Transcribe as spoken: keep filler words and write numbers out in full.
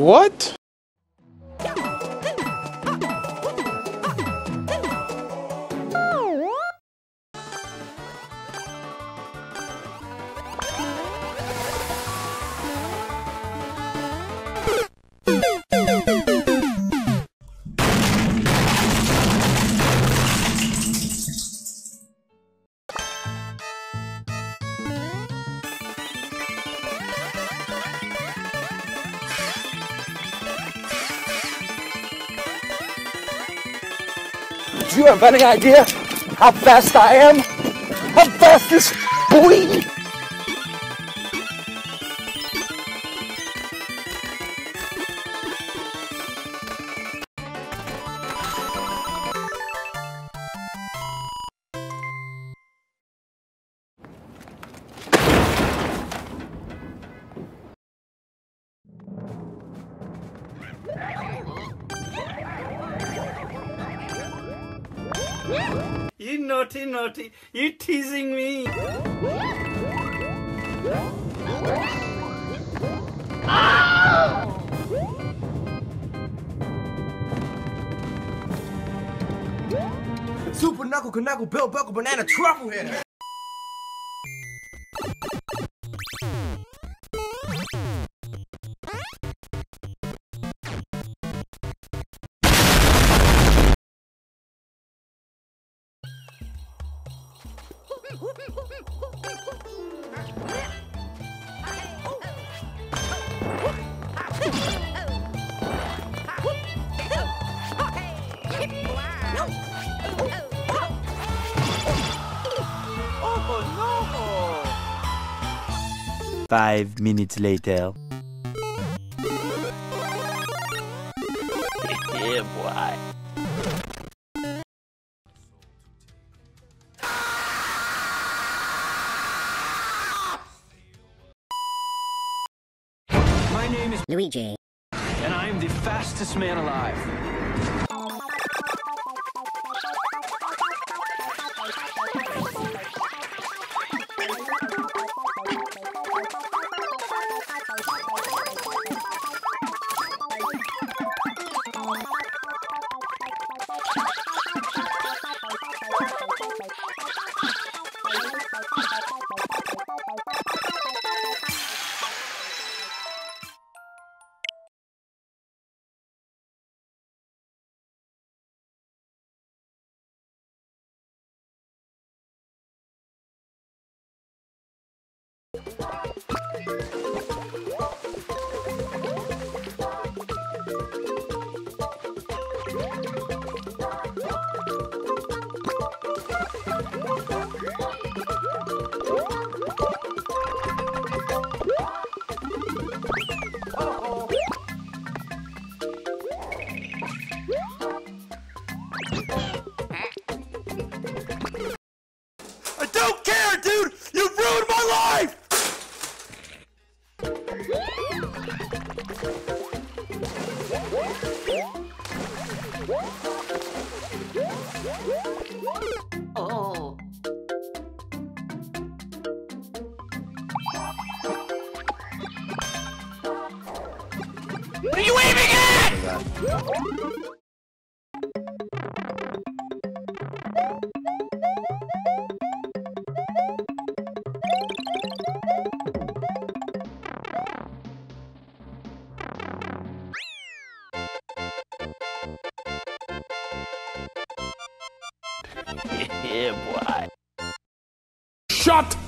What? Do you have any idea how fast I am? How fast is boy? You naughty, naughty. You teasing me. Super Knuckle Knuckle Bill Buckle Banana Truffle Hitter. Five minutes later. Yeah, boy. My name is Luigi. and I am the fastest man alive. I don't care, dude! You've ruined my life! Oh. What are you aiming at? Yeah, boy. Shut